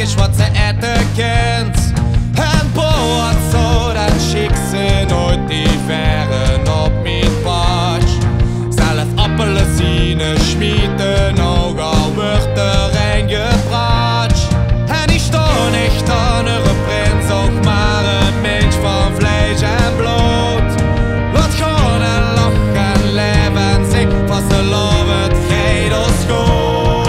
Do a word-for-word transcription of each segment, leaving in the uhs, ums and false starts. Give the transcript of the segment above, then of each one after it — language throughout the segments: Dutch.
is wat ze eten kent. En boord zo, dan schick ze nooit die verren op mijn patch. Zelf appelsine schmieden, ook al wordt er een gebracht. En ik sta niet aan een prins, ook maar een mens van vlees en bloed. Laat gaan en lachen en leven, zeg vast de love, het gaat ons goed.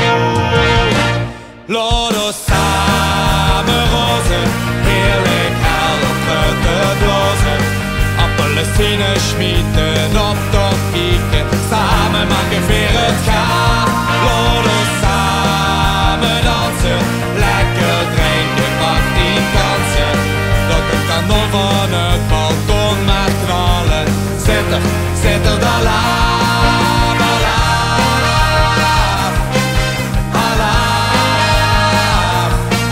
Laat ons samen rozen, heerlijk helpen te blazen. Appelsine schmieden, op toch kieken, samen maken weer het gaat. Laat ons samen dansen, lekker drinken, pak die kansen. Dat het kanon van het balkon maar knallen. Zit er, zit er dan laag, alaaf, alaaf,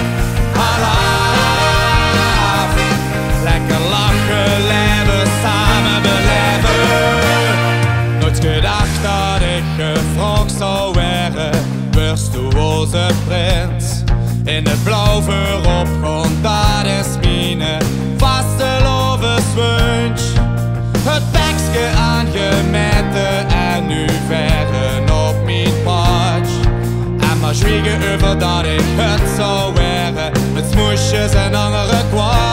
alaaf. Lekker lachen, leven, samen beleven. Nooit gedacht dat ik gevraagd zou worden. Wirst du onze prins? In het blauw voorop komt, dat is mijn vaste lovenswunsch. Het tekstje aangemeten en nu verren op mijn patch. En maar zwiegen over dat ik het zou werden, met smoesjes en andere kwart.